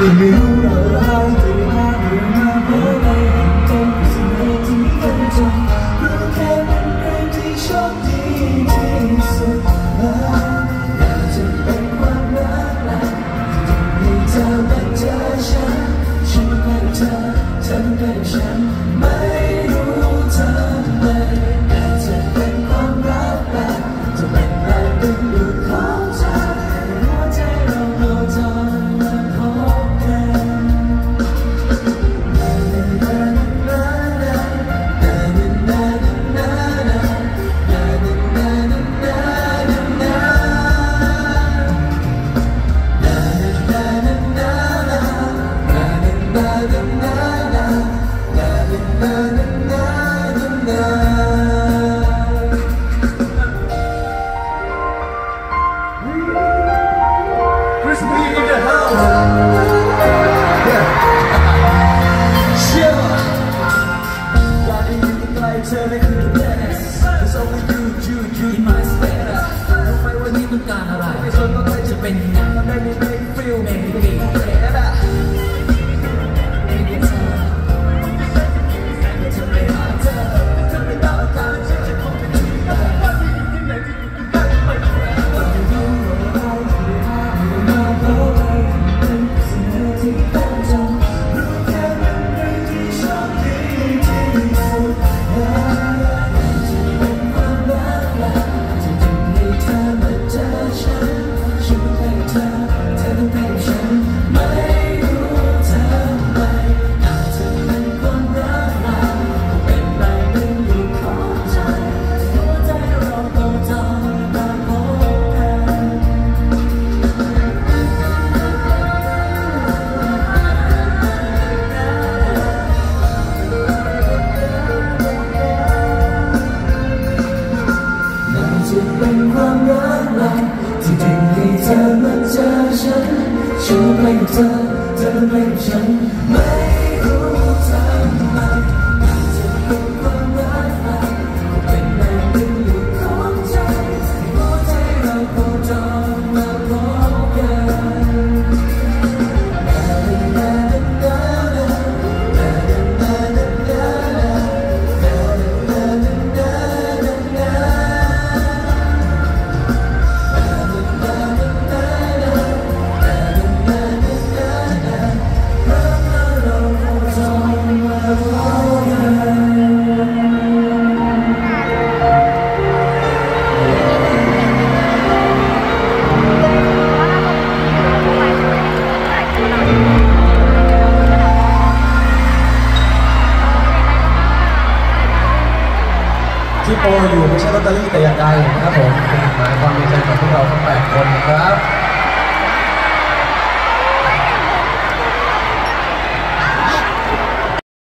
ยังไม่รู้อะไรจะได้หรือมาเพราะอะไรต้องสิ่งใดที่เป็นจริงรู้แค่เป็นเรื่องที่โชคดีที่สุดอยากจะเป็นความรักแหละที่เธอมาเจอฉันฉันก็เธอเธอก็ฉันไม่รู้ทำไมอยากจะเป็นความรักแหละจะเป็นแรงดึงดูดของใจหัวใจเราโดนจอยมาพบกันเธอไม่คือ best There's only you in my space รู้ไหมว่านี่ต้องการอะไรไม่สนว่าใครจะเป็นยังไงมันไม่มี make feel make me feelจะไม่หาเธอจะไม่ต้องการฉันจะคงเป็นที่ไหนว่าที่อยู่ที่ไหนที่อยู่ที่ไหนไม่ต้องแปลว่าไม่รู้อะไรที่หาไม่มาเพราะอะไรเป็นสิ่งที่ต้องจำรู้แค่เป็นเรื่องที่โชคดีที่สุดเป็นความรักแหละที่ดึงให้เธอมาเจอฉันฉันไปกับเธอเธอไปกับฉันไม่รู้ทำไมจะเป็นความรักแหละเป็นแรงดึงดูดของใจหัวใจเราโคจรมาพบกันที่โปรอยู่ไม่ใช่ลอตเตอรี่แต่อย่างใดนะครับผมเป็นหมายความในใจของพวกเราทั้ง8 คนนะครับ